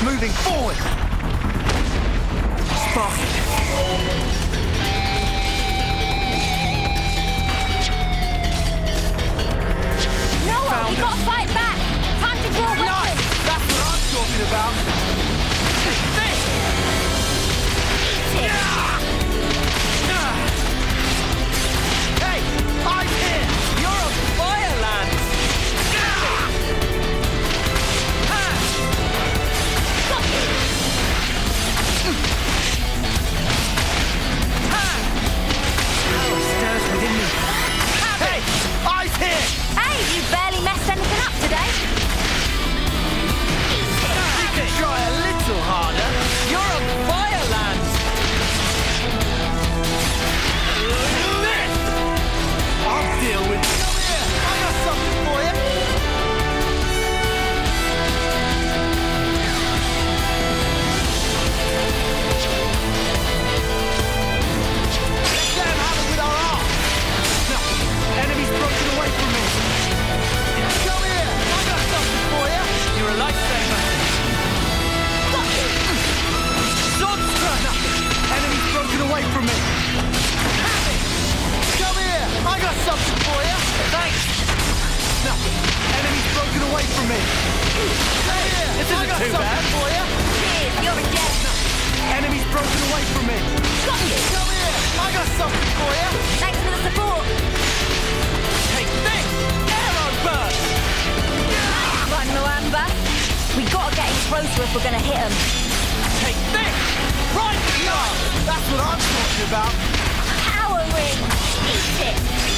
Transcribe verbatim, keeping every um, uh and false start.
moving forward. Spotted. Noah, we gotta fight back. Time to draw weapons. Nice. That's what I'm talking about. This. Hey, I'm here. You're on Fireland. Power stirs within me. Hey, eyes here. Hey, you barely messed anything up today. You can try a little harder. You're on Fireland. I'll deal with it. Come here. I got something for you. Let's let him have it with our arms. No, enemy's broken away from me. Come here. I got something for you. You're a lifesaver. Swordstrike. No, enemy's broken away from me. Have it. Come here. I got something for you. Thanks. No, enemy's broken away from me. Come here. This isn't I got too something bad. For you. Cheers, you're a dead. No, enemy's broken away from me. Got you. Come here. I got something for you. Thanks for the support. Take this. Arrow burst. Right, Moamba. We gotta get in closer if we're gonna hit them. Take this. Right. No, that's what I'm talking about. Power ring. Eat it.